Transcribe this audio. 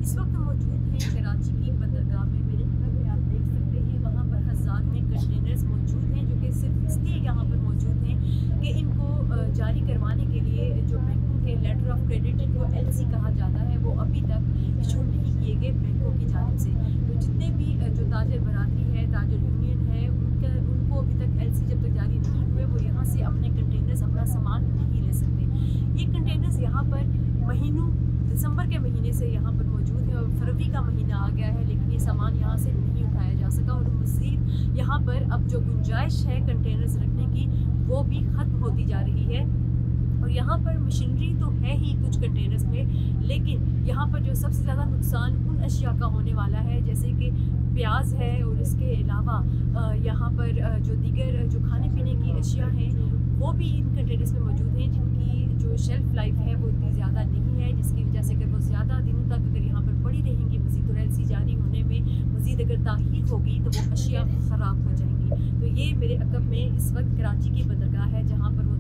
इस वक्त मौजूद हैं कराची की बंदरगाह में। मेरे बगल में आप देख सकते हैं वहाँ पर हज़ारों में कंटेनर्स मौजूद हैं, जो कि सिर्फ इसलिए यहाँ पर मौजूद हैं कि इनको जारी करवाने के लिए जो बैंकों के लेटर ऑफ क्रेडिट, जिनको एलसी कहा जाता है, वो अभी तक इशू नहीं किए गए बैंकों की जानिब से। तो जितने भी जो ताजर बरादरी है, ताजर यूनियन है, उनको अभी तक एलसी जब तक जारी नहीं हुए, वो यहाँ से अपने कंटेनर्स, अपना सामान नहीं ले सकते। ये कंटेनर्स यहाँ पर महीनों दिसंबर के महीने से यहाँ पर मौजूद है और फरवरी का महीना आ गया है, लेकिन ये सामान यहाँ से नहीं उठाया जा सका और मज़ीद यहाँ पर अब जो गुंजाइश है कंटेनर्स रखने की, वो भी ख़त्म होती जा रही है। और यहाँ पर मशीनरी तो है ही कुछ कंटेनर्स में, लेकिन यहाँ पर जो सबसे ज़्यादा नुकसान उन अशिया का होने वाला है, जैसे कि प्याज है और इसके अलावा यहाँ पर जो दीगर जो खाने पीने की अशिया हैं, वो भी इन कंटेनर्स में मौजूद हैं, जिनकी जो शेल्फ़ लाइफ है वो इतनी ज़्यादा नहीं है, जिसकी वजह से अगर वो ज़्यादा दिनों तक अगर यहाँ पर पड़ी रहेंगी, मज़ीद और एलसी जारी होने में मज़ीद अगर ताख़ीर होगी तो वो अशिया ख़राब हो जाएंगी। तो ये मेरे अक़ब में इस वक्त कराची की बंदरगाह है, जहाँ पर वो